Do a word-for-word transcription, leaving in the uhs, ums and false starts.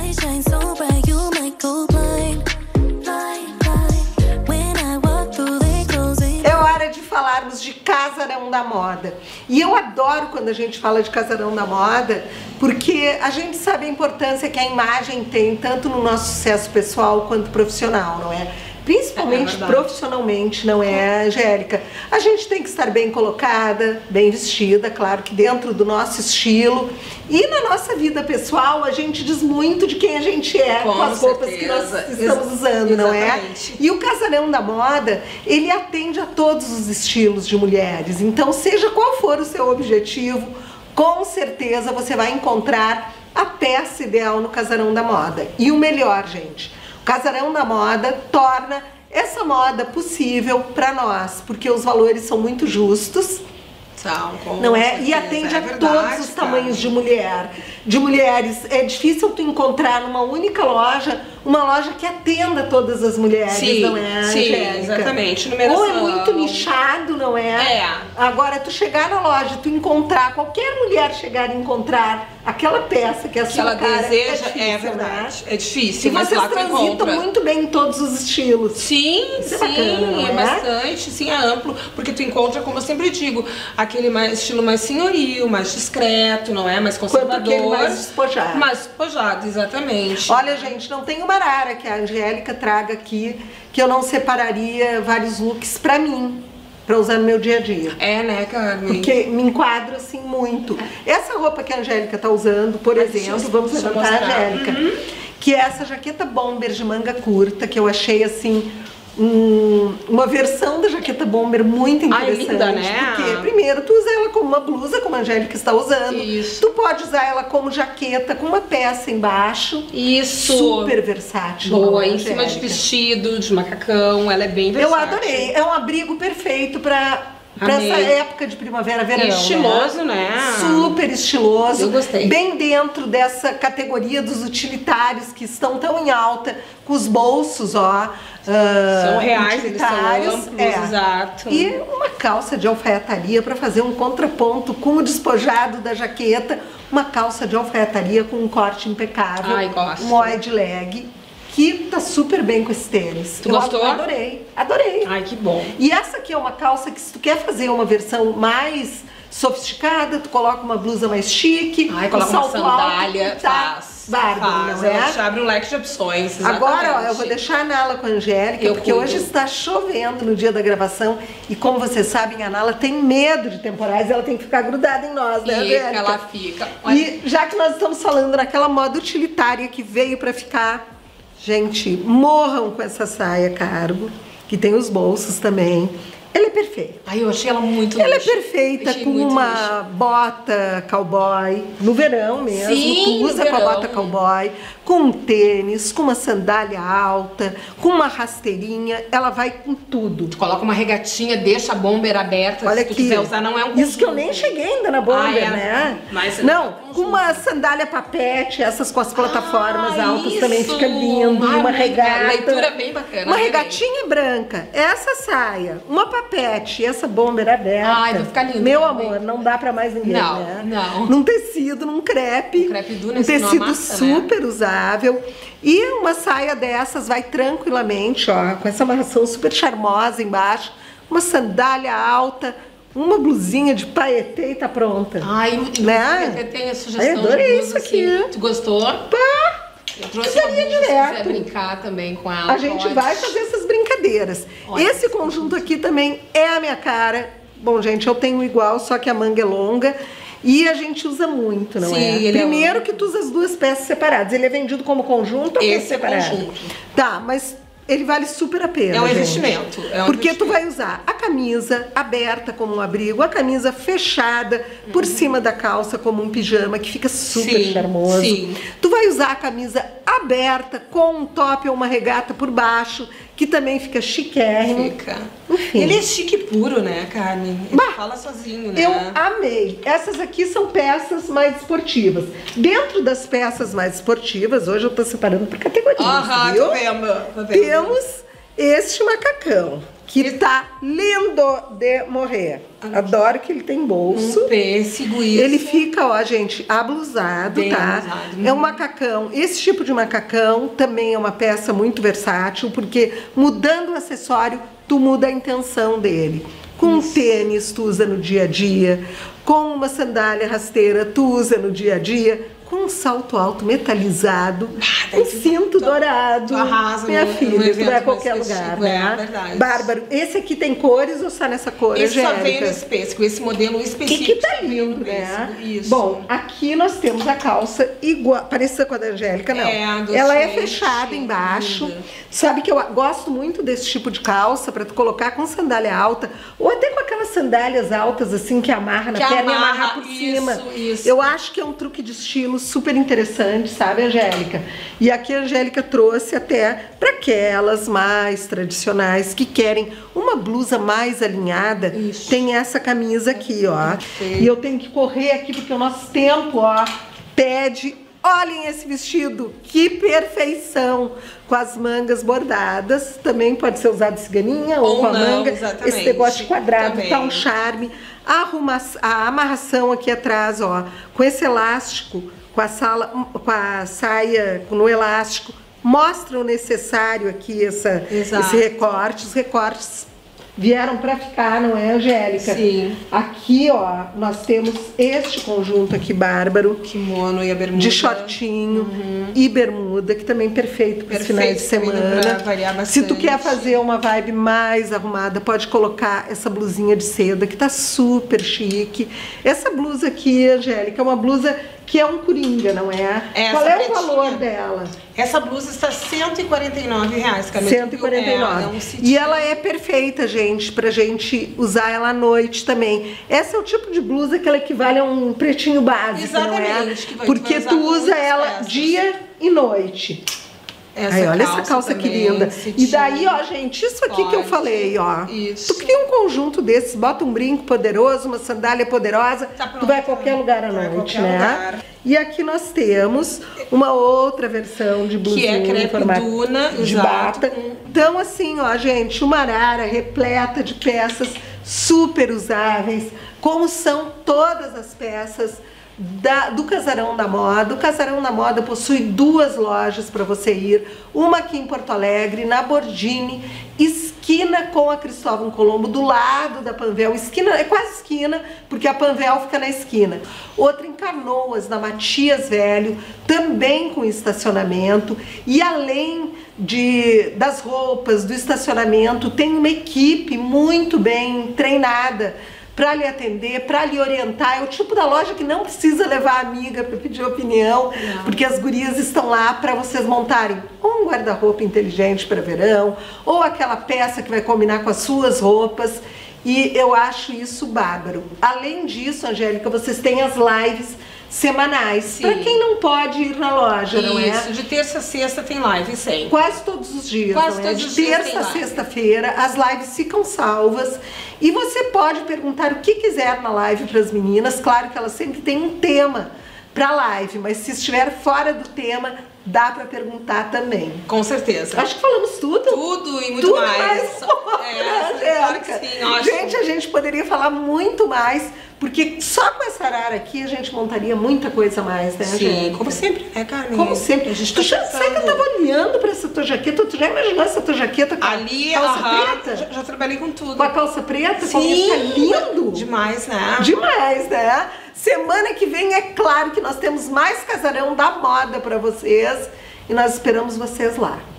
É hora de falarmos de Casarão da Moda. E eu adoro quando a gente fala de Casarão da Moda, porque a gente sabe a importância que a imagem tem, tanto no nosso sucesso pessoal quanto profissional, não é? Principalmente é profissionalmente, não é, Angélica? A gente tem que estar bem colocada, bem vestida, claro que dentro do nosso estilo. E na nossa vida pessoal, a gente diz muito de quem a gente é, com, com as roupas que nós estamos usando, não é? E o Casarão da Moda, ele atende a todos os estilos de mulheres. Então, seja qual for o seu objetivo, com certeza você vai encontrar a peça ideal no Casarão da Moda. E o melhor, gente, o Casarão da Moda torna essa moda possível para nós, porque os valores são muito justos. São, não é? Certeza, e atende é a verdade, todos os tamanhos de mulher, de mulheres. É difícil tu encontrar numa única loja uma loja que atenda todas as mulheres, sim, não é, sim, Angélica? Exatamente. Numeração. Ou é muito nichado, não é? É. Agora, tu chegar na loja, tu encontrar, qualquer mulher chegar e encontrar aquela peça que a que sua ela cara deseja, é, difícil, é verdade. Né? É difícil, e mas vocês lá transitam muito bem em todos os estilos. Sim, Isso sim, é, bacana, é bastante, sim, é amplo, porque tu encontra, como eu sempre digo, aquele mais, estilo mais senhoril, mais discreto, não é? Mais conservador. Quanto mais despojado. Mais despojado, exatamente. Olha, gente, não tem uma arara que a Angélica traga aqui que eu não separaria vários looks pra mim, pra usar no meu dia a dia. É, né, Carmen? Porque me enquadro assim muito. Essa roupa que a Angélica tá usando, por Mas exemplo, vamos levantar a Angélica, uhum. que é essa jaqueta bomber de manga curta, que eu achei assim um, uma versão da jaqueta bomber muito interessante. Ai, linda, né? Porque primeiro tu usa ela como uma blusa, como a Angélica está usando. Isso. Tu pode usar ela como jaqueta com uma peça embaixo. Isso. Super versátil. Boa, em cima de vestido, de macacão, ela é bem versátil. Eu adorei. É um abrigo perfeito para Pra Amei. essa época de primavera, verão. Estiloso, né? né? Super estiloso. Eu gostei. Bem dentro dessa categoria dos utilitários que estão tão em alta, com os bolsos, ó. Uh, são reais, eles são amplos, é. Exato. E uma calça de alfaiataria para fazer um contraponto com o despojado da jaqueta. Uma calça de alfaiataria com um corte impecável. Ai, gosto. Um wide leg. Que tá super bem com esse tênis. Tu eu gostou? Adorei, adorei. Ai, que bom. E essa aqui é uma calça que se tu quer fazer uma versão mais sofisticada, tu coloca uma blusa mais chique, Ai, coloca um salto uma sandália, alto, tá faz. bárbaro, faz. não é? Ela te abre um leque de opções, exatamente. Agora, ó, eu vou deixar a Nala com a Angélica, eu porque cuido. Hoje está chovendo no dia da gravação e como vocês sabem, a Nala tem medo de temporais, ela tem que ficar grudada em nós, né, Angélica? Angélica? Ela fica. Olha. E já que nós estamos falando naquela moda utilitária que veio pra ficar, gente, morram com essa saia cargo, que tem os bolsos também. Ela é perfeita. Ai, eu achei ela muito Ela luxo. é perfeita com uma luxo. bota cowboy, no verão mesmo. Sim, tu usa com a bota cowboy, com um tênis, com uma sandália alta, com uma rasteirinha. Ela vai com tudo. Tu coloca uma regatinha, deixa a bomber aberta. Olha se tu aqui. quiser usar, não é um Isso que eu nem cheguei ainda na bomber, ah, é. né? Mas não, com uma sandália papete, essas com as plataformas ah, altas isso. também fica lindo. Ah, uma regata. leitura bem bacana. Uma regatinha branca. Essa saia, uma papete e essa bomber aberta. Ai, vai ficar lindo. Meu também. amor, não dá pra mais ninguém, não, né? Não, Num tecido, num crepe. Um crepe duro, um tecido massa, super né? usável. E uma saia dessas vai tranquilamente, ó, com essa amarração super charmosa embaixo. Uma sandália alta. Uma blusinha de paetê e tá pronta. Ai, né? Eu tenho a sugestão. Eu adorei de isso aqui. Assim. Tu gostou? Pá! Eu trouxe uma blusa, se quiser brincar também com ela. A gente pode. vai fazer essas brincadeiras. Olha, esse conjunto aqui também é a minha cara. Bom, gente, eu tenho igual, só que a manga é longa. E a gente usa muito, não Sim, é? Ele Primeiro é um... que tu usa as duas peças separadas. Ele é vendido como conjunto ou esse separado? É conjunto. Tá, mas ele vale super a pena. É um gente. investimento. É um Porque investimento. tu vai usar a camisa aberta como um abrigo, a camisa fechada por uhum. cima da calça como um pijama, que fica super sim, charmoso. Sim. Tu vai usar a camisa aberta com um top ou uma regata por baixo, que também fica chiquérrimo. Fica. Enfim. Ele é chique puro, né, Carmen? Ele bah, fala sozinho, né? Eu amei. Essas aqui são peças mais esportivas. Dentro das peças mais esportivas, hoje eu tô separando por categorias, Aham, viu? tô vendo, tô vendo. Temos este macacão, que tá lindo de morrer. Adoro que ele tem bolso. Um pêssego, isso. Ele fica, ó, gente, ablusado, Bem tá? ablusado. É um macacão. Esse tipo de macacão também é uma peça muito versátil, porque mudando o acessório, tu muda a intenção dele. Com um tênis, tu usa no dia a dia. Com uma sandália rasteira, tu usa no dia a dia. Com um salto alto metalizado, ah, um cinto tu, dourado. Tu arrasa, minha no, filha, no tu vai a qualquer lugar, tipo, né? É verdade. Bárbaro. Esse aqui tem cores ou só nessa cor, Esse Angélica? só vem nesse pêssego, esse modelo específico. Que, que tá lindo, né? Isso. Bom, aqui nós temos a calça igual, parecida com a da Angélica, não. É, ela é fechada embaixo. Linda. Sabe que eu gosto muito desse tipo de calça para tu colocar com sandália alta ou até com aquelas sandálias altas assim que amarra na que perna amarra, e amarrar por isso, cima. Isso. Eu acho que é um truque de estilo super interessante, sabe, Angélica? E aqui a Angélica trouxe até para aquelas mais tradicionais que querem uma blusa mais alinhada. Isso. Tem essa camisa aqui, ó. Perfeito. E eu tenho que correr aqui porque o nosso tempo, ó, pede. Olhem esse vestido, que perfeição! Com as mangas bordadas, também pode ser usado de ciganinha ou, ou com a não, manga. Exatamente. Esse negócio quadrado também. Tá um charme. A, arruma, a amarração aqui atrás, ó, com esse elástico, com a, sala, com a saia no elástico, mostra o necessário aqui, essa, esse recorte. Os recortes vieram para ficar, não é, Angélica? Sim. Aqui, ó, nós temos este conjunto aqui, bárbaro. Kimono e a bermuda. De shortinho uhum. e bermuda, que também é perfeito para os finais de semana. Pra variar bastante. Se tu quer fazer uma vibe mais arrumada, pode colocar essa blusinha de seda, que tá super chique. Essa blusa aqui, Angélica, é uma blusa que é um coringa, não é? Essa Qual é pretinha. O valor dela? Essa blusa está cento e quarenta e nove reais. cento e quarenta e nove. É, é um e ela é perfeita, gente, pra gente usar ela à noite também. Essa é o tipo de blusa que ela equivale a um pretinho básico, Exatamente, não é? Que vai, Porque tu usa ela peças. dia e noite. Essa Aí, olha essa calça também, que linda. E daí, ó, gente, isso aqui Pode. que eu falei, ó. Isso. Tu cria um conjunto desses, bota um brinco poderoso, uma sandália poderosa, tá pronto, tu vai a qualquer lugar à noite, né? Lugar. E aqui nós temos uma outra versão de blusinha. Que é crepe duna, de exato. bata. Então, assim, ó, gente, uma arara repleta de peças super usáveis, como são todas as peças Da, do Casarão da Moda. O Casarão da Moda possui duas lojas para você ir, uma aqui em Porto Alegre, na Bordini, esquina com a Cristóvão Colombo, do lado da Panvel, esquina, é quase esquina, porque a Panvel fica na esquina. Outra em Canoas, na Matias Velho, também com estacionamento, e além de, das roupas, do estacionamento, tem uma equipe muito bem treinada para lhe atender, para lhe orientar. É o tipo da loja que não precisa levar a amiga para pedir opinião, não. porque as gurias estão lá para vocês montarem ou um guarda-roupa inteligente para verão, ou aquela peça que vai combinar com as suas roupas, e eu acho isso bárbaro. Além disso, Angélica, vocês têm as lives semanais, para quem não pode ir na loja, Isso, não é? Isso, de terça a sexta tem live, sempre. Quase todos os dias, Quase não é? todos De os dias terça a sexta-feira, as lives ficam salvas e você pode perguntar o que quiser na live para as meninas. Claro que elas sempre têm um tema para live, mas se estiver fora do tema, dá para perguntar também. Com certeza. Acho que falamos tudo. Tudo e muito tudo mais. mais. É, claro que sim, ótimo. Gente, a gente poderia falar muito mais, porque só com essa arara aqui a gente montaria muita coisa a mais, né, Sim, gente? como sempre, né, Carmen? Como sempre. A gente tu tá já sabe que eu tava olhando pra essa tua jaqueta, tu já imaginou essa tua jaqueta com Ali, calça aham, preta? Já, já trabalhei com tudo. Com a calça preta? Sim. Fica lindo. Demais, né? Demais, né? Semana que vem é claro que nós temos mais Casarão da Moda pra vocês e nós esperamos vocês lá.